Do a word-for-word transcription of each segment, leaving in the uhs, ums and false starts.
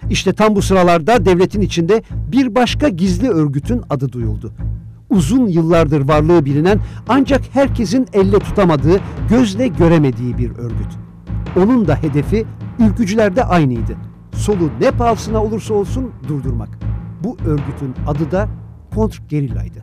İşte tam bu sıralarda devletin içinde bir başka gizli örgütün adı duyuldu. Uzun yıllardır varlığı bilinen ancak herkesin elle tutamadığı, gözle göremediği bir örgüt. Onun da hedefi ülkücülerde aynıydı. Solu ne pahasına olursa olsun durdurmak. Bu örgütün adı da kontrgerilla'ydı.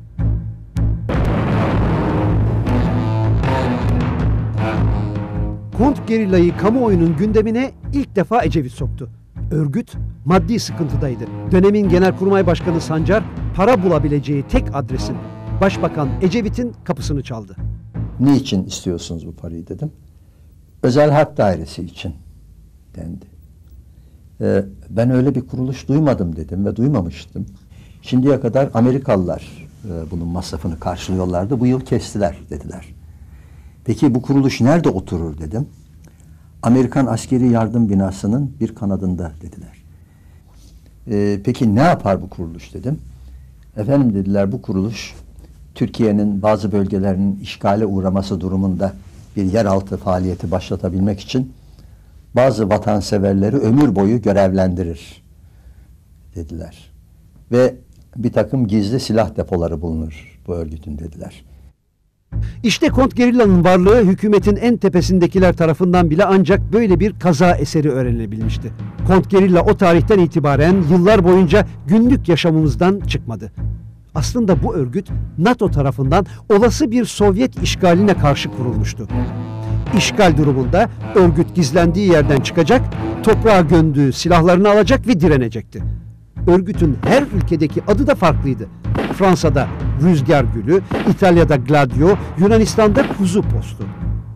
Kontrgerillayı kamuoyunun gündemine ilk defa Ecevit soktu. Örgüt maddi sıkıntıdaydı. Dönemin Genelkurmay Başkanı Sancar para bulabileceği tek adresin Başbakan Ecevit'in kapısını çaldı. Niçin istiyorsunuz bu parayı dedim. Özel Harp Dairesi için dendi. Ee, ben öyle bir kuruluş duymadım dedim ve duymamıştım. Şimdiye kadar Amerikalılar e, bunun masrafını karşılıyorlardı. Bu yıl kestiler dediler. Peki bu kuruluş nerede oturur dedim. Amerikan Askeri Yardım Binası'nın bir kanadında dediler. Ee, peki ne yapar bu kuruluş dedim. Efendim dediler, bu kuruluş Türkiye'nin bazı bölgelerinin işgale uğraması durumunda bir yeraltı faaliyeti başlatabilmek için bazı vatanseverleri ömür boyu görevlendirir dediler. Ve bir takım gizli silah depoları bulunur bu örgütün dediler. İşte kontrgerilla'nın varlığı hükümetin en tepesindekiler tarafından bile ancak böyle bir kaza eseri öğrenilebilmişti. Kontrgerilla o tarihten itibaren yıllar boyunca günlük yaşamımızdan çıkmadı. Aslında bu örgüt NATO tarafından olası bir Sovyet işgaline karşı kurulmuştu. İşgal durumunda örgüt gizlendiği yerden çıkacak, toprağa gömdüğü silahlarını alacak ve direnecekti. Örgütün her ülkedeki adı da farklıydı. Fransa'da Rüzgar Gülü, İtalya'da Gladio, Yunanistan'da Kuzu Postu.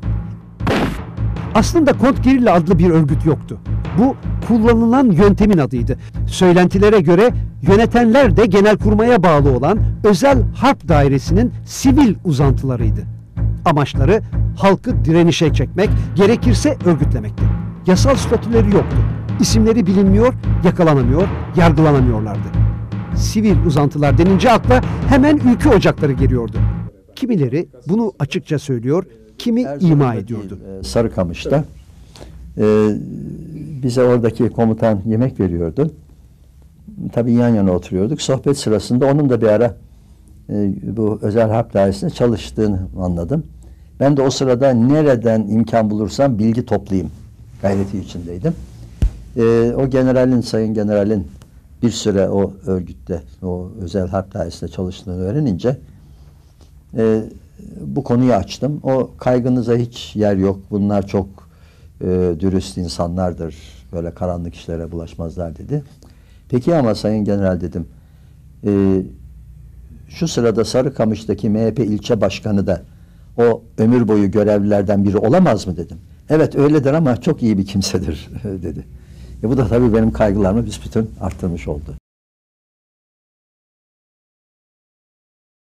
Aslında kontrgerilla adlı bir örgüt yoktu. Bu kullanılan yöntemin adıydı. Söylentilere göre yönetenler de Genelkurmay'a bağlı olan Özel Harp Dairesi'nin sivil uzantılarıydı. Amaçları halkı direnişe çekmek, gerekirse örgütlemekti. Yasal statüleri yoktu. İsimleri bilinmiyor, yakalanamıyor, yargılanamıyorlardı. Sivil uzantılar denince akla hemen ülke ocakları geliyordu. Kimileri bunu açıkça söylüyor, kimi ima ediyordu. Sarıkamış'ta e, bize oradaki komutan yemek veriyordu. Tabii yan yana oturuyorduk. Sohbet sırasında onun da bir ara e, bu Özel Harp Dairesi'nde çalıştığını anladım. Ben de o sırada nereden imkan bulursam bilgi toplayayım gayreti içindeydim. E, o generalin, sayın generalin bir süre o örgütte, o Özel Harp Dairesi'nde çalıştığını öğrenince e, bu konuyu açtım. O kaygınıza hiç yer yok. Bunlar çok e, dürüst insanlardır. Böyle karanlık işlere bulaşmazlar dedi. Peki ama sayın general dedim. E, şu sırada Sarıkamış'taki M H P ilçe başkanı da o ömür boyu görevlilerden biri olamaz mı dedim. Evet öyledir ama çok iyi bir kimsedir dedi. E, bu da tabii benim kaygılarımı büsbütün arttırmış oldu.